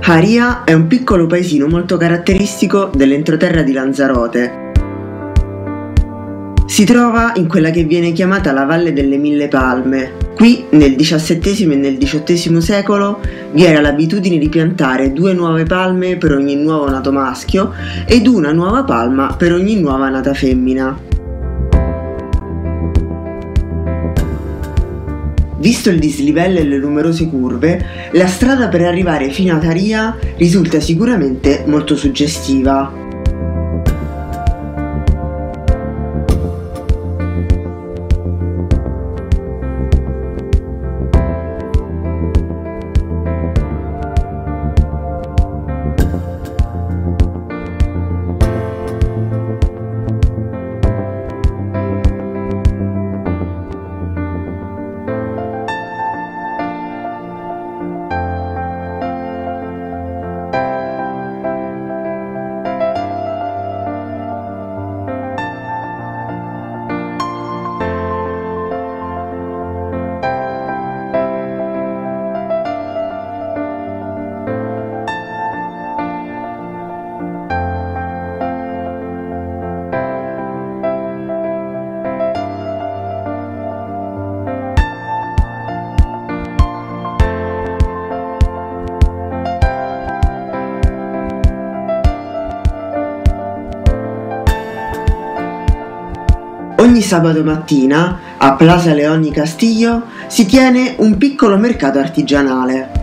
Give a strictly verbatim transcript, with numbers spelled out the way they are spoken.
Aria è un piccolo paesino molto caratteristico dell'entroterra di Lanzarote. Si trova in quella che viene chiamata la Valle delle Mille Palme. Qui, nel diciassettesimo e nel diciottesimo secolo, vi era l'abitudine di piantare due nuove palme per ogni nuovo nato maschio ed una nuova palma per ogni nuova nata femmina. Visto il dislivello e le numerose curve, la strada per arrivare fino ad Aria risulta sicuramente molto suggestiva. Ogni sabato mattina a Plaza Leoni Castillo si tiene un piccolo mercato artigianale.